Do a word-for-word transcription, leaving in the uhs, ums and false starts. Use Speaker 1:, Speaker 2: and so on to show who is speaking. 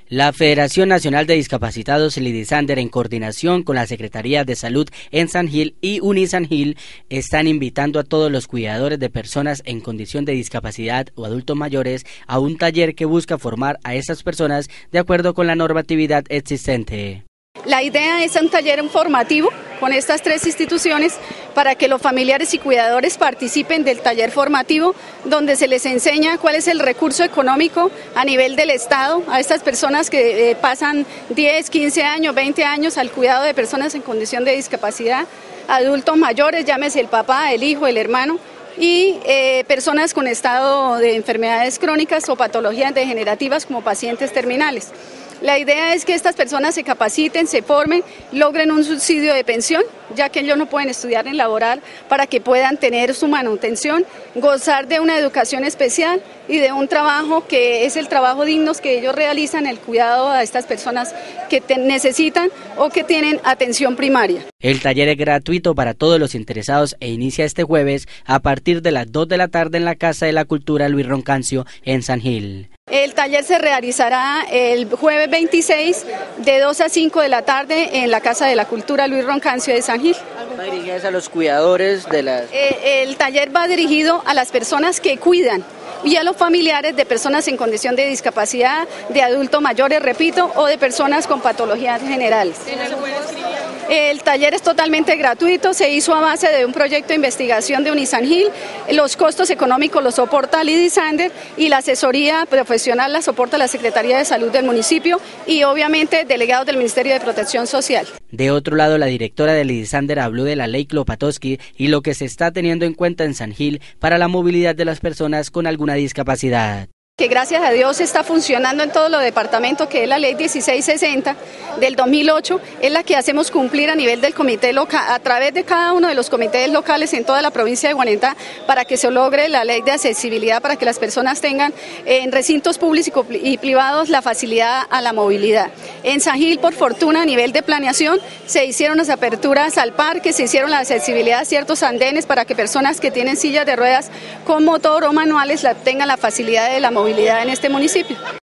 Speaker 1: La Federación Nacional de Discapacitados Lidisander, en coordinación con la Secretaría de Salud en San Gil y Unisan Gil, están invitando a todos los cuidadores de personas en condición de discapacidad o adultos mayores a un taller que busca formar a estas personas de acuerdo con la normatividad existente.
Speaker 2: La idea es un taller informativo con estas tres instituciones para que los familiares y cuidadores participen del taller formativo, donde se les enseña cuál es el recurso económico a nivel del Estado a estas personas que eh, pasan diez, quince años, veinte años al cuidado de personas en condición de discapacidad, adultos mayores, llámese el papá, el hijo, el hermano, y eh, personas con estado de enfermedades crónicas o patologías degenerativas como pacientes terminales. La idea es que estas personas se capaciten, se formen, logren un subsidio de pensión, ya que ellos no pueden estudiar ni laborar, para que puedan tener su manutención, gozar de una educación especial y de un trabajo que es el trabajo digno que ellos realizan, el cuidado a estas personas que necesitan o que tienen atención primaria.
Speaker 1: El taller es gratuito para todos los interesados e inicia este jueves a partir de las dos de la tarde en la Casa de la Cultura Luis Roncancio en San Gil.
Speaker 2: El taller se realizará el jueves veintiséis de dos a cinco de la tarde en la Casa de la Cultura Luis Roncancio de San Gil.
Speaker 1: ¿Va dirigido a los cuidadores de las...?
Speaker 2: Eh, el taller va dirigido a las personas que cuidan y a los familiares de personas en condición de discapacidad, de adultos mayores, repito, o de personas con patologías generales. El taller es totalmente gratuito, se hizo a base de un proyecto de investigación de Unisan Gil, los costos económicos los soporta Lidisander y la asesoría profesional la soporta la Secretaría de Salud del municipio y obviamente delegados del Ministerio de Protección Social.
Speaker 1: De otro lado, la directora de Lidisander habló de la ley Klopatowski y lo que se está teniendo en cuenta en San Gil para la movilidad de las personas con alguna discapacidad.
Speaker 2: Que gracias a Dios está funcionando en todos los departamentos, que es la ley dieciséis sesenta del dos mil ocho, es la que hacemos cumplir a nivel del comité local, a través de cada uno de los comités locales en toda la provincia de Guanentá, para que se logre la ley de accesibilidad, para que las personas tengan en recintos públicos y privados la facilidad a la movilidad. En San Gil, por fortuna, a nivel de planeación, se hicieron las aperturas al parque, se hicieron la accesibilidad a ciertos andenes para que personas que tienen sillas de ruedas con motor o manuales la, tengan la facilidad de la movilidad en este municipio.